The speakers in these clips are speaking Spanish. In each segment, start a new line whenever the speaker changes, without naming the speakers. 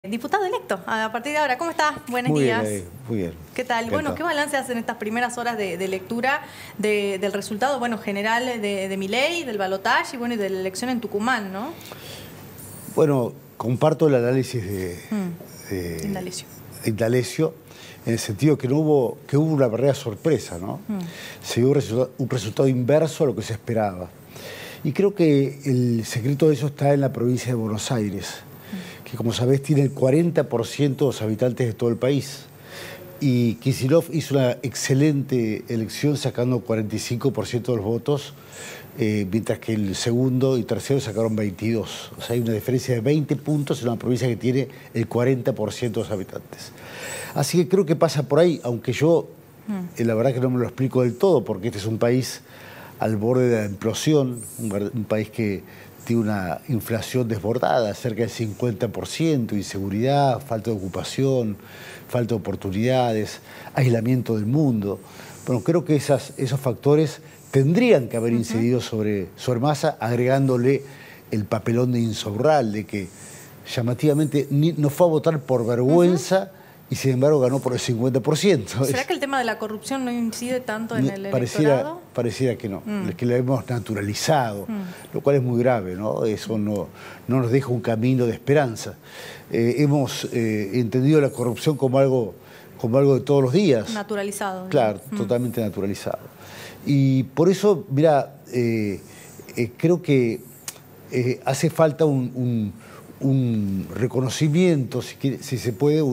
Diputado electo, a partir de ahora, ¿cómo está? Buenos
Muy
días.
bien, muy bien.
¿Qué tal? Bueno, ¿qué balance hacen estas primeras horas de lectura del resultado, bueno, general de Milei, del balotaje y bueno, y de la elección en Tucumán, ¿no?
Bueno, comparto el análisis de Indalecio, en el sentido que hubo una verdadera sorpresa, ¿no? Se dio un resultado inverso a lo que se esperaba. Y creo que el secreto de eso está en la provincia de Buenos Aires, que como sabés tiene el 40% de los habitantes de todo el país. Y Kicillof hizo una excelente elección sacando 45% de los votos, mientras que el segundo y tercero sacaron 22. O sea, hay una diferencia de 20 puntos en una provincia que tiene el 40% de los habitantes. Así que creo que pasa por ahí, aunque yo la verdad que no me lo explico del todo, porque este es un país al borde de la implosión, un país que tiene una inflación desbordada, cerca del 50%, inseguridad, falta de ocupación, falta de oportunidades, aislamiento del mundo. Bueno, creo que esos factores tendrían que haber incidido sobre Massa, agregándole el papelón de Insaurral, de que llamativamente no fue a votar por vergüenza y sin embargo ganó por el 50%.
¿Será que el tema de la corrupción no incide tanto en el electorado?
Pareciera que no, que lo hemos naturalizado, lo cual es muy grave, ¿no? Eso no nos deja un camino de esperanza. Hemos entendido la corrupción como algo de todos los días.
Naturalizado.
Claro, totalmente naturalizado. Y por eso, mira, creo que hace falta un reconocimiento, si se puede,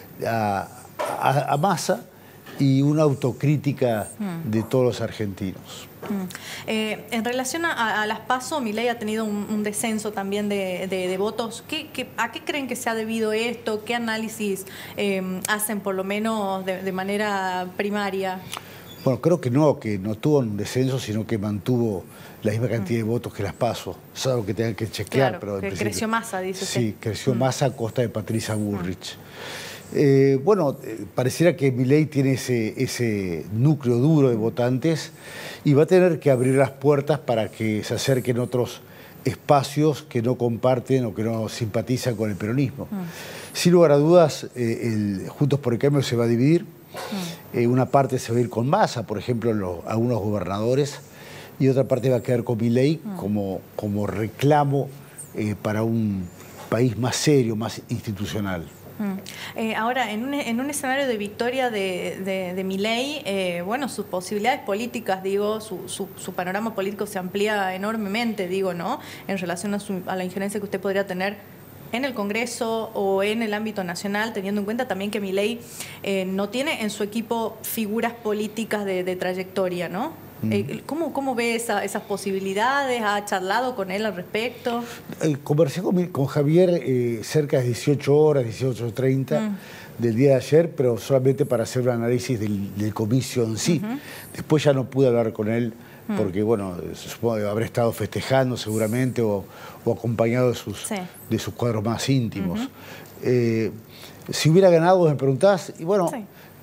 a Massa y una autocrítica de todos los argentinos.
En relación a las PASO, Milei ha tenido un descenso también de votos. ¿A qué creen que se ha debido esto? ¿Qué análisis hacen, por lo menos de manera primaria?
Bueno, creo que no tuvo un descenso, sino que mantuvo la misma cantidad de votos que las PASO. Es algo que tengan que chequear.
Claro, pero que creció Massa, dice usted.
Sí, creció Massa a costa de Patricia Bullrich. Bueno, pareciera que Milei tiene ese núcleo duro de votantes y va a tener que abrir las puertas para que se acerquen otros espacios que no comparten o que no simpatizan con el peronismo. Sin lugar a dudas, Juntos por el Cambio se va a dividir. Una parte se va a ir con Massa, por ejemplo, algunos gobernadores, y otra parte va a quedar con Milei como reclamo para un país más serio, más institucional.
Ahora, en un escenario de victoria de Milei, bueno, sus posibilidades políticas, digo, su panorama político se amplía enormemente, digo, ¿no? En relación a la injerencia que usted podría tener en el Congreso o en el ámbito nacional, teniendo en cuenta también que Milei no tiene en su equipo figuras políticas de trayectoria, ¿no? ¿Cómo ve esas posibilidades? ¿Ha charlado con él al respecto?
Conversé con Javier cerca de 18 horas, 18:30 del día de ayer, pero solamente para hacer un análisis del comicio en sí. Después ya no pude hablar con él porque, bueno, supongo que habrá estado festejando seguramente o acompañado de sus cuadros más íntimos. Si hubiera ganado, me preguntás, y bueno...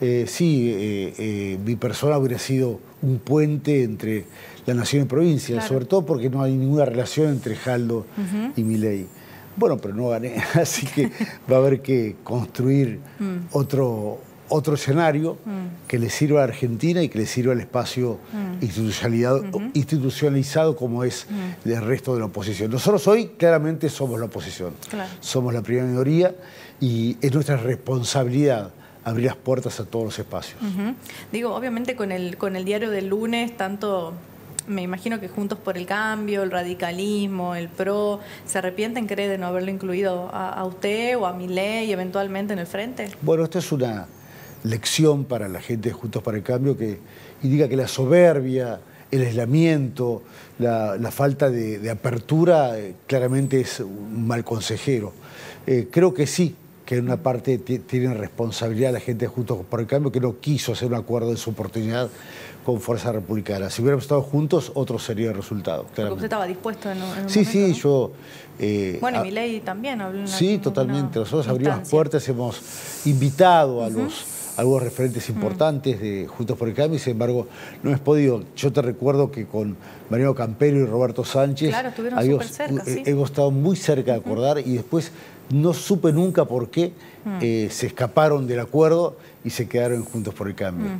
mi persona hubiera sido un puente entre la nación y provincia, claro, sobre todo porque no hay ninguna relación entre Jaldo y Milei. Bueno, pero no gané, así que va a haber que construir otro escenario que le sirva a Argentina y que le sirva al espacio institucionalizado como es el resto de la oposición. Nosotros hoy claramente somos la oposición, claro, somos la primera minoría y es nuestra responsabilidad abrir las puertas a todos los espacios.
Digo, obviamente con el diario del lunes, tanto me imagino que Juntos por el Cambio, el radicalismo, el PRO, ¿se arrepienten, cree, de no haberlo incluido a usted o a Milei eventualmente en el frente?
Bueno, esto es una lección para la gente de Juntos por el Cambio que indica que la soberbia, el aislamiento, la falta de apertura claramente es un mal consejero. Creo que sí, que en una parte tienen responsabilidad la gente de Juntos por el Cambio que no quiso hacer un acuerdo en su oportunidad con Fuerza Republicana. Si hubiéramos estado juntos, otro sería el resultado.
Porque usted estaba dispuesto en un
sí,
momento,
sí,
¿no?
yo...
bueno, y Milei también habló en
sí, totalmente. Nosotros abrimos las puertas, hemos invitado a algunos referentes importantes de Juntos por el Cambio y sin embargo no hemos podido. Yo te recuerdo que con Mariano Campero y Roberto Sánchez
claro, estuvieron súper cerca, sí,
hemos estado muy cerca de acordar y después no supe nunca por qué se escaparon del acuerdo y se quedaron Juntos por el Cambio.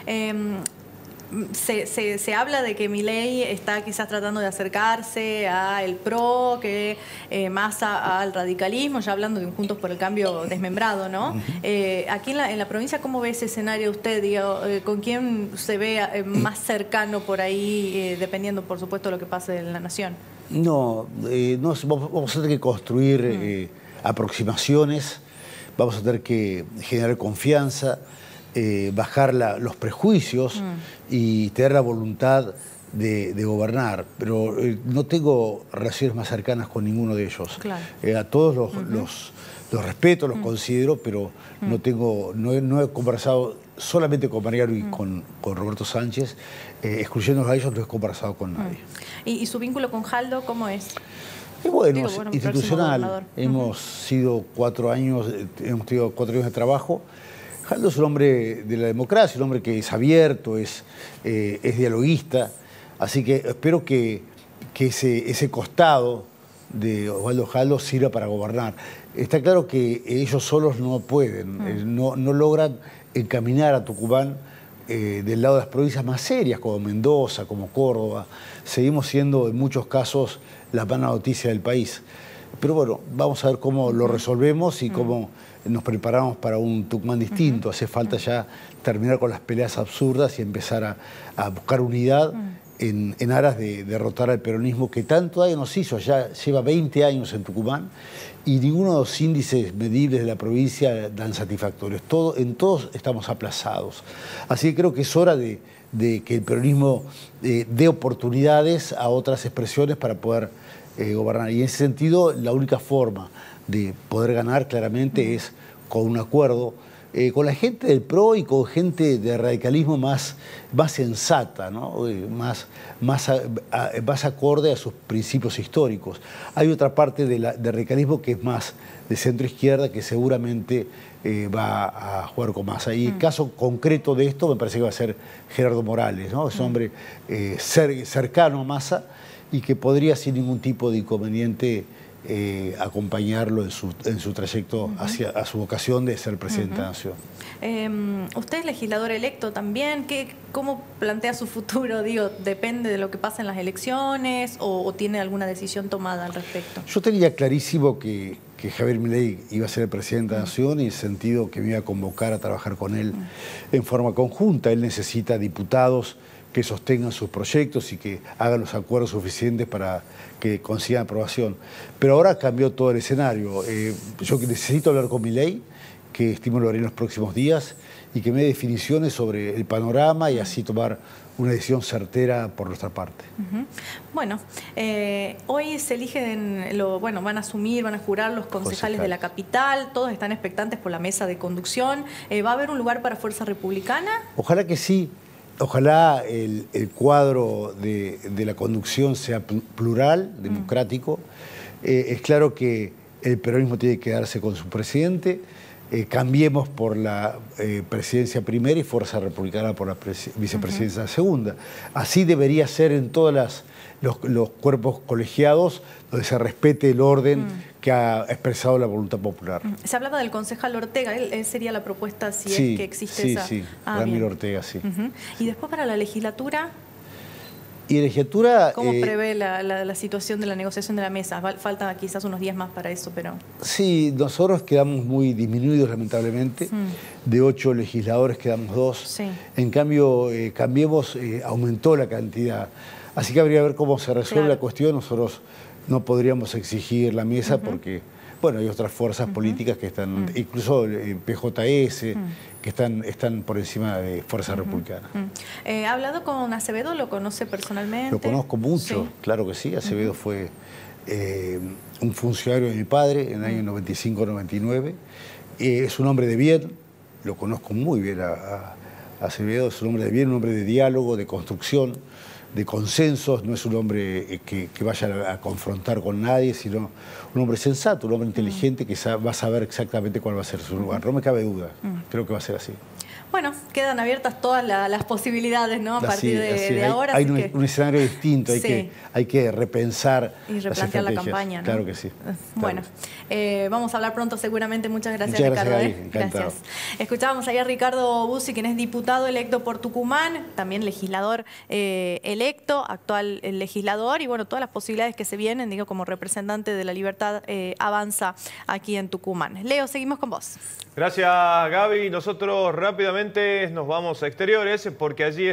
Se habla de que Milei está quizás tratando de acercarse al PRO, que más al radicalismo, ya hablando de un Juntos por el Cambio desmembrado, ¿no? Aquí en la provincia, ¿cómo ve ese escenario usted? Digo, ¿con quién se ve más cercano por ahí, dependiendo, por supuesto, de lo que pase en la nación?
No, vamos a tener que construir aproximaciones, vamos a tener que generar confianza, bajar los prejuicios y tener la voluntad de gobernar. Pero no tengo relaciones más cercanas con ninguno de ellos.
Claro.
A todos los respeto, los considero, pero no he conversado solamente con Mariano y con Roberto Sánchez, excluyéndolos a ellos, no he conversado con nadie.
¿Y su vínculo con Jaldo cómo es?
Bueno, institucional. Hemos sido 4 años, hemos tenido 4 años de trabajo. Jaldo es un hombre de la democracia, un hombre que es abierto, es dialoguista, así que espero que ese costado de Osvaldo Jaldo sirva para gobernar. Está claro que ellos solos no pueden, no logran encaminar a Tucumán del lado de las provincias más serias, como Mendoza, como Córdoba. Seguimos siendo en muchos casos la mala noticia del país. Pero bueno, vamos a ver cómo lo resolvemos y cómo nos preparamos para un Tucumán distinto. Hace falta ya terminar con las peleas absurdas y empezar a buscar unidad en aras de derrotar al peronismo que tanto daño nos hizo. Ya lleva 20 años en Tucumán y ninguno de los índices medibles de la provincia dan satisfactorios. En todos estamos aplazados. Así que creo que es hora de que el peronismo dé oportunidades a otras expresiones para poder gobernar. Y en ese sentido, la única forma de poder ganar claramente es con un acuerdo con la gente del PRO y con gente de radicalismo más sensata, ¿no? más acorde a sus principios históricos. Hay otra parte de radicalismo que es más de centro-izquierda que seguramente va a jugar con Massa. Y el caso concreto de esto me parece que va a ser Gerardo Morales, ¿no? Es un hombre cercano a Massa y que podría sin ningún tipo de inconveniente acompañarlo en su trayecto a su vocación de ser presidente de la Nación.
Usted es legislador electo también. ¿Cómo plantea su futuro? Digo, ¿depende de lo que pasa en las elecciones o tiene alguna decisión tomada al respecto?
Yo tenía clarísimo que Javier Milei iba a ser el presidente de la Nación y en el sentido que me iba a convocar a trabajar con él en forma conjunta. Él necesita diputados que sostengan sus proyectos y que hagan los acuerdos suficientes para que consigan aprobación. Pero ahora cambió todo el escenario. Yo necesito hablar con Milei, que estimo lo haré en los próximos días, y que me dé definiciones sobre el panorama y así tomar una decisión certera por nuestra parte.
Bueno, hoy se eligen, van a asumir, van a jurar los concejales de la capital, todos están expectantes por la mesa de conducción. ¿Va a haber un lugar para Fuerza Republicana?
Ojalá que sí. Ojalá el cuadro de la conducción sea plural, democrático. Es claro que el peronismo tiene que quedarse con su presidente. Cambiemos por la presidencia primera y Fuerza Republicana por la vicepresidencia segunda. Así debería ser en todos los cuerpos colegiados, donde se respete el orden que ha expresado la voluntad popular.
Se hablaba del concejal Ortega, él sería la propuesta si es que existe esa...
Sí, Ramiro Ortega, sí.
¿Y después para la legislatura?
Y la legislatura...
¿Cómo prevé la situación de la negociación de la mesa? Falta quizás unos días más para eso, pero...
Sí, nosotros quedamos muy disminuidos, lamentablemente. De 8 legisladores quedamos 2.
Sí.
En cambio, Cambiemos aumentó la cantidad. Así que habría que ver cómo se resuelve la cuestión. Nosotros no podríamos exigir la mesa porque, bueno, hay otras fuerzas políticas que están, incluso el PJS, que están por encima de Fuerza Republicana.
¿Ha hablado con Acevedo? ¿Lo conoce personalmente?
Lo conozco mucho, claro que sí. Acevedo fue un funcionario de mi padre en el año 95-99. Es un hombre de bien, lo conozco muy bien a Acevedo, es un hombre de bien, un hombre de diálogo, de construcción, de consensos, no es un hombre que vaya a confrontar con nadie, sino un hombre sensato, un hombre inteligente que va a saber exactamente cuál va a ser su lugar. No me cabe duda, creo que va a ser así.
Bueno, quedan abiertas todas las posibilidades, ¿no? A partir de ahora.
Hay un escenario distinto, hay que repensar
y replantear la campaña, ¿no?
Claro que sí.
Bueno, vamos a hablar pronto seguramente. Muchas gracias,
Muchas
Ricardo.
gracias,
Gracias. Escuchábamos ahí a Ricardo Bussi, quien es diputado electo por Tucumán, también legislador electo, actual legislador, y bueno, todas las posibilidades que se vienen, digo, como representante de La Libertad Avanza aquí en Tucumán. Leo, seguimos con vos.
Gracias, Gaby. Nosotros rápidamente nos vamos a exteriores porque allí